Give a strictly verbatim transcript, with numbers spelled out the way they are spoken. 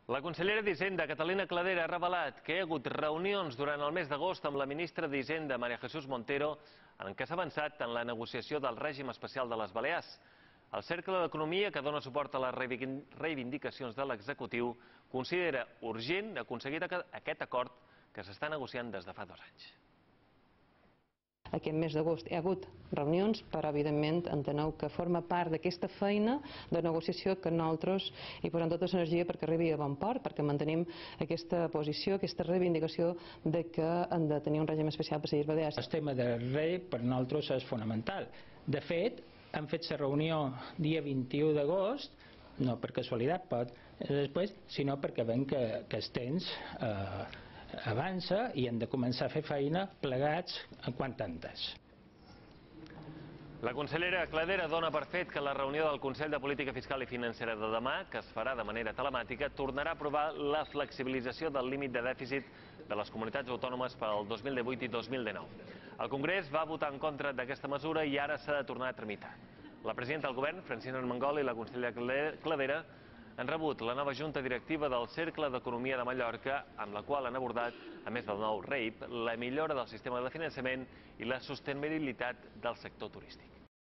La consellera d'Hisenda, Catalina Cladera, ha revelat que hi ha hagut reunions durant el mes d'agost amb la ministra d'Hisenda, María Jesús Montero, en què s'ha avançat en la negociació del règim especial de les Balears. El Cercle d'Economia, que dona suport a les reivindicacions de l'executiu, considera urgent aconseguir aquest acord que s'està negociant des de fa dos anys. Aquest mes d'agost hi ha hagut reunions, però evidentment enteneu que forma part d'aquesta feina de negociació que nosaltres hi posem tota l'energia perquè arribi a bon port, perquè mantenim aquesta posició, aquesta reivindicació de que han de tenir un règim especial per les Balears. El tema del rei per nosaltres és fonamental. De fet, hem fet la reunió dia vint-i-u d'agost, no per casualitat, pot, després, sinó perquè veiem que, que els temps eh, avança i hem de començar a fer feina plegats en quant antes. La consellera Cladera dona per fet que la reunió del Consell de Política Fiscal i Financera de demà, que es farà de manera telemàtica, tornarà a aprovar la flexibilització del límit de dèficit de les comunitats autònomes per al dos mil divuit i dos mil dinou. El Congrés va votar en contra d'aquesta mesura i ara s'ha de tornar a tramitar. La presidenta del govern, Francina Armengol, i la consellera Cladera han rebut la nova junta directiva del Cercle d'Economia de Mallorca, amb la qual han abordat, a més del nou R E I P, la millora del sistema de finançament i la sostenibilitat del sector turístic.